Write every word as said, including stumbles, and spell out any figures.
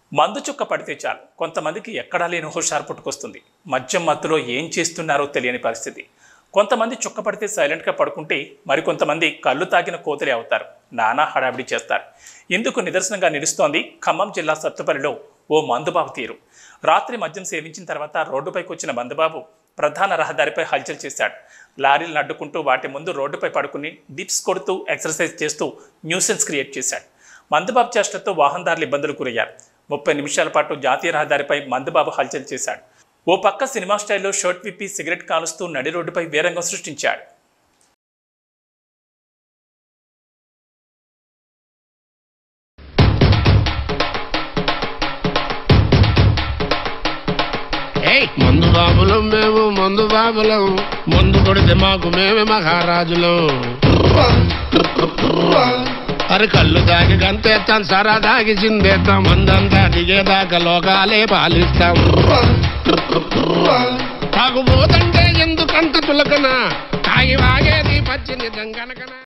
మందు చుక్క పడితే చాలు కొంతమందికి ఎక్కడా లేని హుషారు పుట్టుకొస్తుంది. మద్యం మత్తులో ఏం చేస్తున్నారో తెలియని పరిస్థితి. కొంతమంది చుక్క పడితే సైలెంట్గా పడుకుంటే మరికొంతమంది కళ్ళు తాగిన కోతలే అవుతారు, నానా హడావిడి చేస్తారు. ఇందుకు నిదర్శనంగా నిలుస్తోంది ఖమ్మం జిల్లా సత్తుపల్లిలో ఓ మందుబాబు తీరు. రాత్రి మద్యం సేవించిన తర్వాత రోడ్డుపైకి వచ్చిన మందుబాబు ప్రధాన రహదారిపై హల్చల్ చేశాడు. లారీలను అడ్డుకుంటూ వాటి ముందు రోడ్డుపై పడుకుని డిప్స్ కొడుతూ ఎక్సర్సైజ్ చేస్తూ న్యూసెన్స్ క్రియేట్ చేశాడు. మందుబాబు చేష్టతో వాహనదారులు ఇబ్బందులు గురయ్యారు. ముప్పై నిమిషాల పాటు జాతీయ రహదారిపై మందుబాబు హల్చల్ చేశాడు. ఓ పక్క సినిమా స్టైల్లో షర్ట్ విప్పి సిగరెట్ కాలుస్తూ నడి రోడ్డుపై వీరంగం సృష్టించాడు. మందు బాబులం మేము మందు బాబులం, మందు కొడితే మాకు మేమే మహారాజులం. అరే కళ్ళు దాగి గంతేస్తాం, సరా దాగి చిందేస్తాం, మందంతా దిగేదాకా లోకాలే పాలిస్తాం. తాగుబోతంటే ఎందుకంత తులకన, తాగి వాగేది పచ్చి నిజం కనుకన.